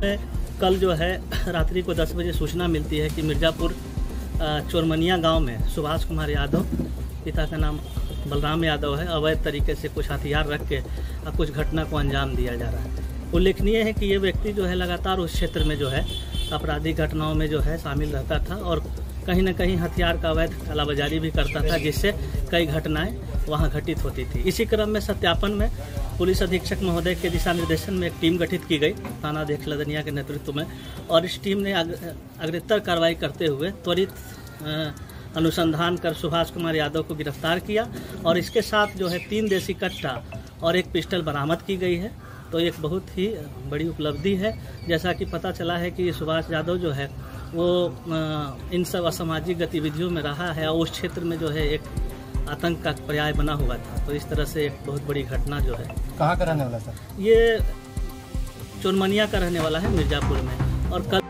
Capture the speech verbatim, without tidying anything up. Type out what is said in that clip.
कल जो है रात्रि को दस बजे सूचना मिलती है कि मिर्ज़ापुर चोरमनिया गांव में सुभाष कुमार यादव, पिता का नाम बलराम यादव है, अवैध तरीके से कुछ हथियार रख के कुछ घटना को अंजाम दिया जा रहा है। उल्लेखनीय है कि ये व्यक्ति जो है लगातार उस क्षेत्र में जो है आपराधिक घटनाओं में जो है शामिल रहता था और कहीं न कहीं हथियार का अवैध कालाबाजारी भी करता था, जिससे कई घटनाएं वहां घटित होती थी। इसी क्रम में सत्यापन में पुलिस अधीक्षक महोदय के दिशा निर्देशन में एक टीम गठित की गई थाना अध्यक्ष लदनिया के नेतृत्व में, और इस टीम ने अग्रतर कार्रवाई करते हुए त्वरित अनुसंधान कर सुभाष कुमार यादव को गिरफ्तार किया और इसके साथ जो है तीन देसी कट्टा और एक पिस्टल बरामद की गई है। तो एक बहुत ही बड़ी उपलब्धि है। जैसा कि पता चला है कि सुभाष यादव जो है वो इन सब असामाजिक गतिविधियों में रहा है और उस क्षेत्र में जो है एक आतंक का पर्याय बना हुआ था। तो इस तरह से एक बहुत बड़ी घटना जो है। कहाँ का रहने वाला सर? ये चोरमनिया का रहने वाला है, मिर्ज़ापुर में। और कल